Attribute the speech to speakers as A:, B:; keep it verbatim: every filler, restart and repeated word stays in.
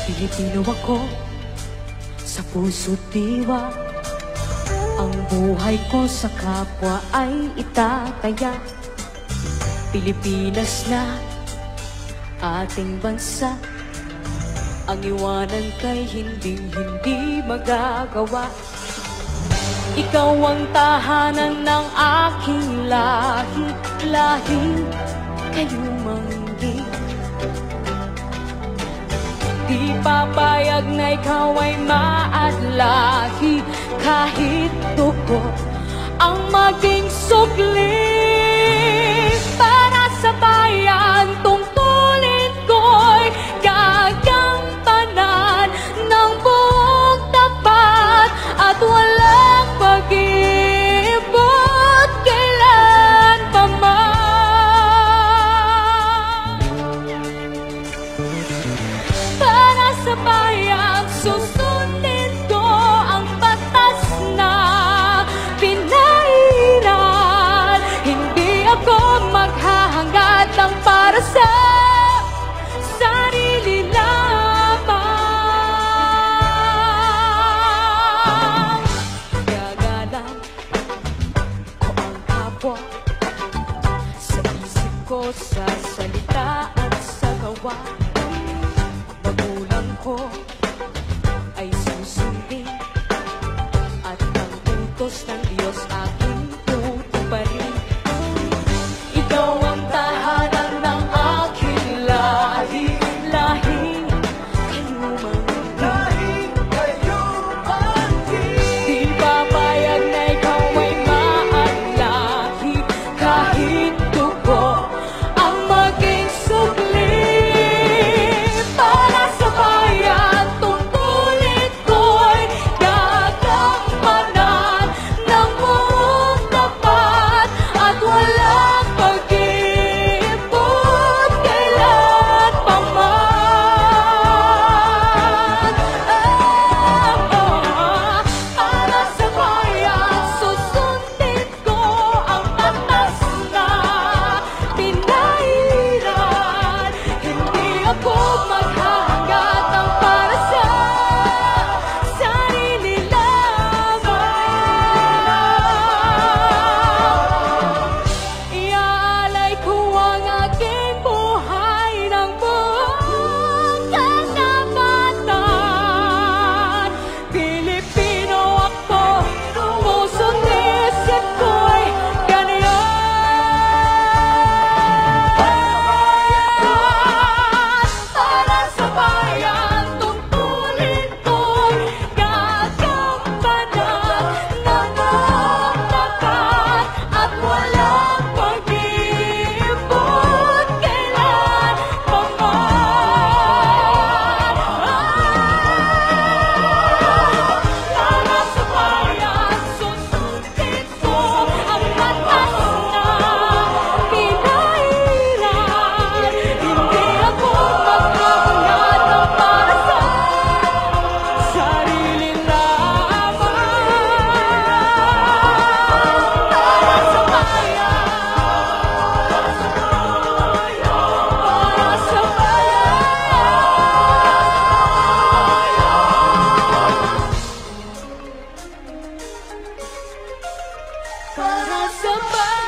A: Pilipino ako sa puso't diwa. Ang buhay ko sa kapwa ay itataya. Pilipinas na ating bansa, ang iwanan kay hinding-hindi magagawa. Ikaw ang tahanan ng aking lahi, lahing kayumanggi. Di papayag na ikaw ay maadlahi, kahit dugo ang maging sukli. Para sa bayan, tungkulin ko'y gagampanan ng buong tapat at walang pag-iibot kailan pa man. Para sa bayan, susundin ko ang batas na pinairal. Hindi ako maghahangad ng para sa sarili lamang. Gagalang ko ang kapwa sa isip ko, sa salita at sa gawa. Magulang ko ay susundin at ang utos ng Diyos aking tutuparin. Ikaw ang tahanan ng aking lahi, lahing kayumanggi. Di papayag na ikaw ay maadlahi, kahit dugo ang maging sukli. Para sa bayan, tungkulin ko'y gagampanan ng buong tapat at walang pag-iibot kailan pa man. Ah, para sa bayan, susundin ko ang batas na pinairal. Hindi ako maghahangad ng para sa sarili lamang. Iaalay ko ang aking buhay ng buong katapatan. Pilipino ako, puso't isip ko'y ganyan. Para sa bayan, tungkulin ko'y gagampanan ng buong tapat at walang pag-iibot kailan pa man. Para sa bayan, susundin ko ang batas na pinairal. Hindi ako maghahangad ng para sa sarili lamang. Para sa bayan, para sa bayan, para sa bayan.